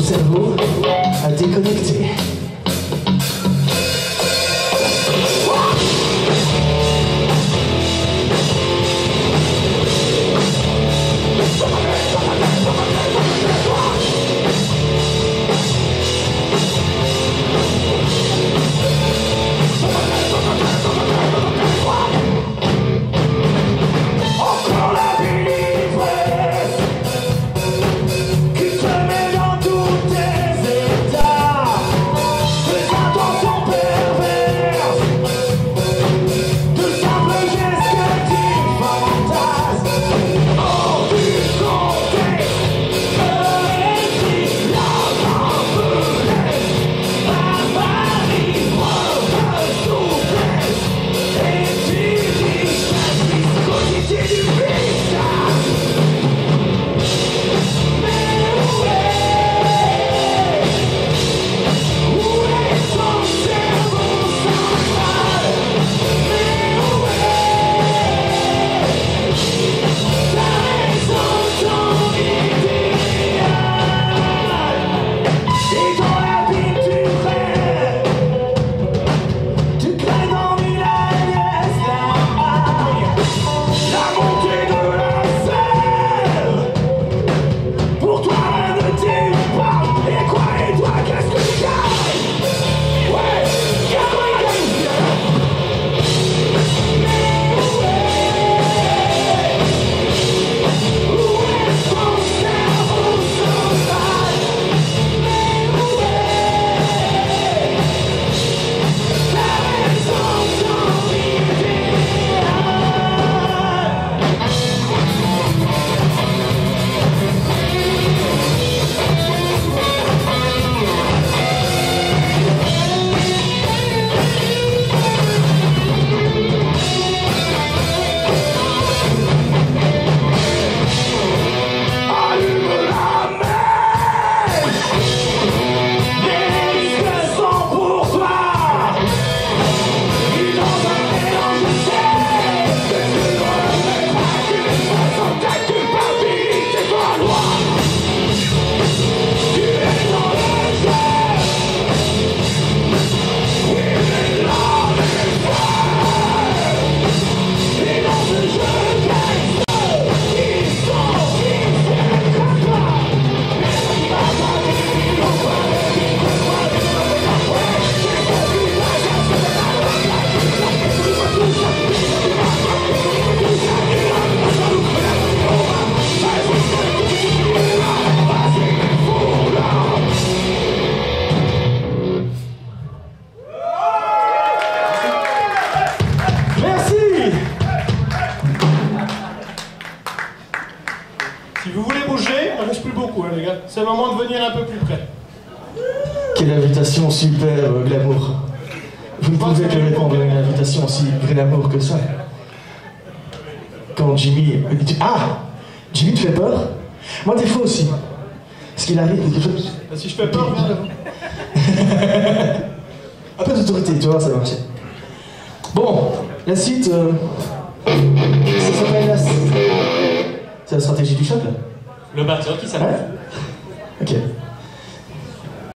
cerveau à déconnecter. Si vous voulez bouger, il ne reste plus beaucoup, hein, les gars. C'est le moment de venir un peu plus près. Quelle invitation super glamour. Vous ne pouvez que répondre à une invitation aussi glamour que ça. Quand Jimmy me dit... Ah, Jimmy te fait peur? Moi des fois aussi. Parce qu'il arrive quelque chose... Si je fais peur, viens devant. Un peu d'autorité, tu vois, ça va marcher. Bon, la suite... ça s'appelle la... C'est la stratégie du choc, là? Le batteur qui s'appelle. Ouais. Ok.